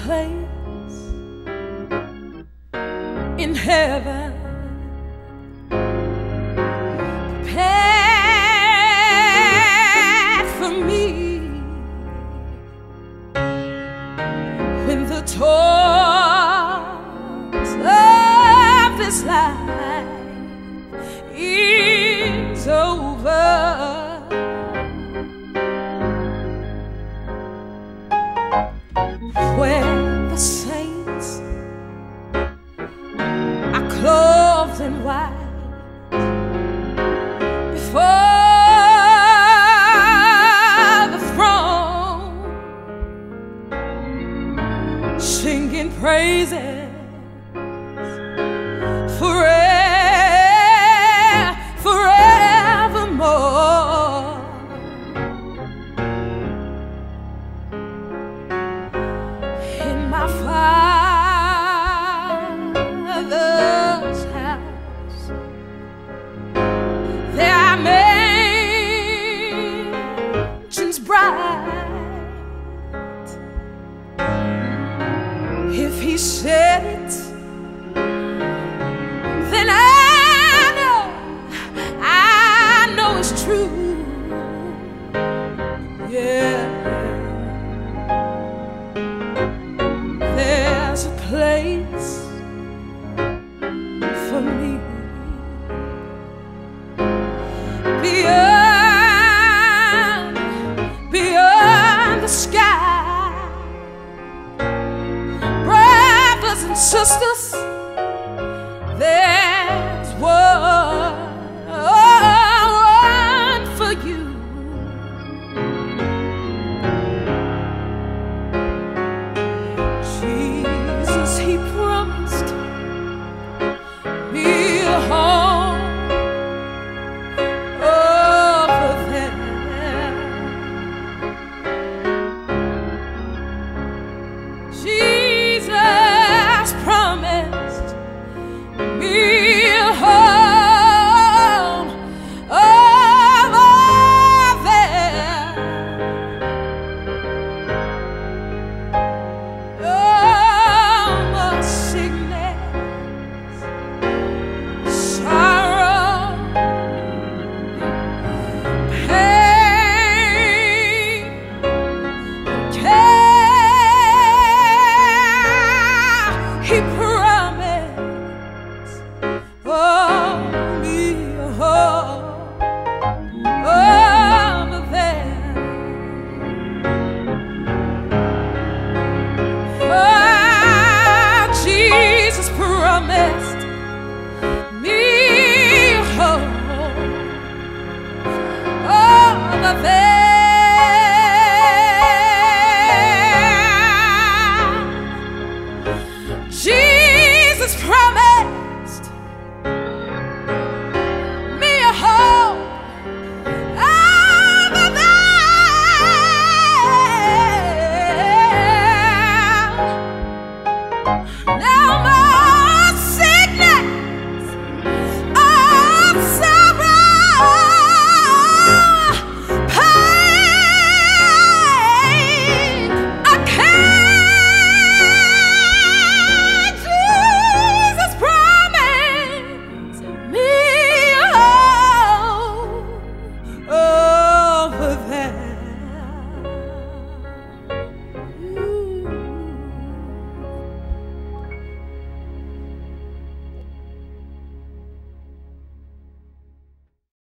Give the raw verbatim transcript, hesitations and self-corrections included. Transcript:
place in heaven prepared for me when the toils of this life is over. Where the saints are clothed in white before the throne, singing praises forever, forevermore. In my Father's house there are mansions bright. If He said it, then I know, I know it's true. Yeah. There's a place for me beyond, beyond the sky. Brothers and sisters, there's one, one for you. Jesus, He promised me a home over there. Jesus promised me a home over there. No more sickness, sorrow, pain, care.